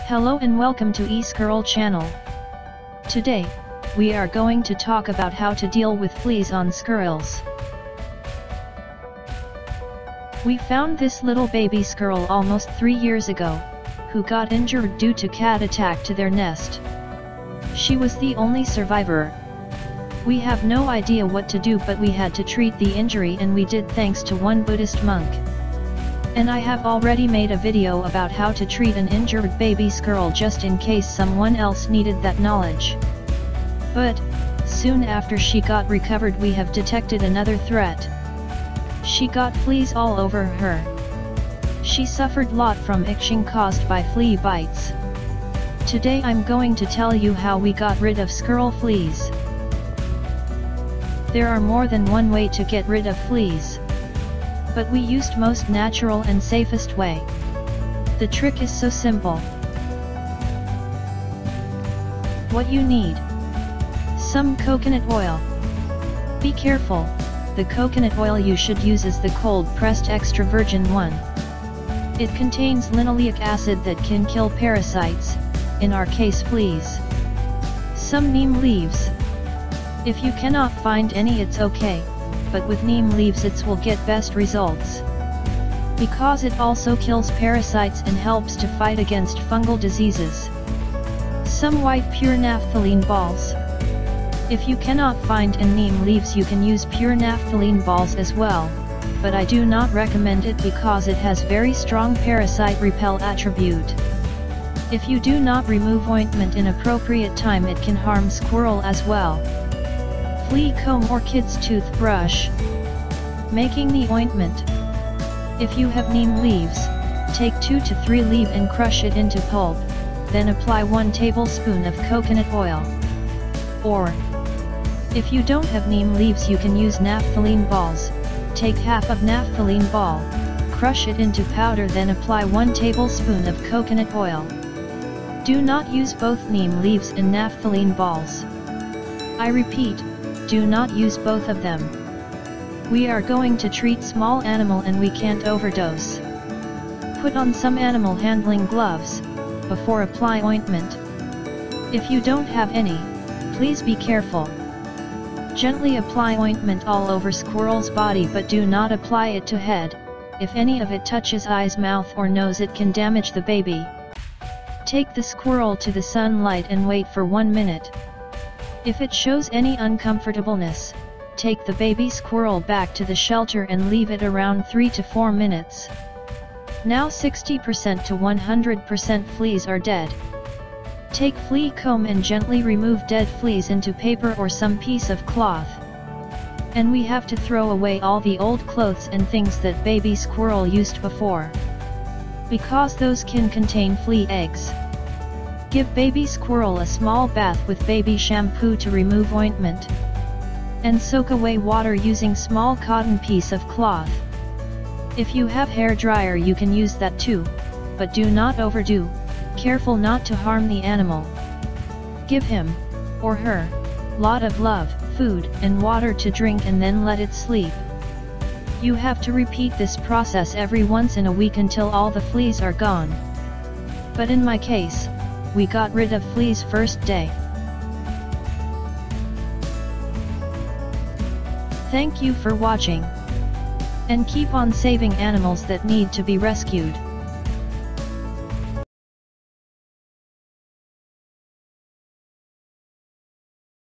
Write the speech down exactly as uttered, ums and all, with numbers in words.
Hello and welcome to eSquirrel channel. Today, we are going to talk about how to deal with fleas on squirrels. We found this little baby squirrel almost three years ago, who got injured due to cat attack to their nest. She was the only survivor. We have no idea what to do, but we had to treat the injury, and we did thanks to one Buddhist monk. And I have already made a video about how to treat an injured baby squirrel just in case someone else needed that knowledge. But, soon after she got recovered, we have detected another threat. She got fleas all over her. She suffered lot from itching caused by flea bites. Today I'm going to tell you how we got rid of squirrel fleas. There are more than one way to get rid of fleas, but we used most natural and safest way. The trick is so simple. What you need: some coconut oil. Be careful, the coconut oil you should use is the cold pressed extra virgin one. It contains linoleic acid that can kill parasites, in our case fleas. Some neem leaves. If you cannot find any, it's okay, but with neem leaves it will get best results, because it also kills parasites and helps to fight against fungal diseases. Some white pure naphthalene balls. If you cannot find any neem leaves, you can use pure naphthalene balls as well, but I do not recommend it because it has very strong parasite repel attribute. If you do not remove ointment in appropriate time, it can harm squirrel as well. Flea comb or kid's toothbrush. Making the ointment. If you have neem leaves, take two to three leaves and crush it into pulp, then apply one tablespoon of coconut oil. Or, if you don't have neem leaves, you can use naphthalene balls. Take half of naphthalene ball, crush it into powder, then apply one tablespoon of coconut oil. Do not use both neem leaves and naphthalene balls. I repeat, do not use both of them. We are going to treat small animal and we can't overdose. Put on some animal handling gloves before apply ointment. If you don't have any, please be careful. Gently apply ointment all over squirrel's body, but do not apply it to head. If any of it touches eyes, mouth or nose, it can damage the baby. Take the squirrel to the sunlight and wait for one minute. If it shows any uncomfortableness, take the baby squirrel back to the shelter and leave it around three to four minutes. Now sixty percent to one hundred percent fleas are dead. Take flea comb and gently remove dead fleas into paper or some piece of cloth. And we have to throw away all the old clothes and things that baby squirrel used before, because those can contain flea eggs. Give baby squirrel a small bath with baby shampoo to remove ointment, and soak away water using small cotton piece of cloth. If you have hair dryer, you can use that too, but do not overdo. Careful not to harm the animal. Give him, or her, lot of love, food and water to drink, and then let it sleep. You have to repeat this process every once in a week until all the fleas are gone. But in my case, we got rid of fleas first day. Thank you for watching. And keep on saving animals that need to be rescued.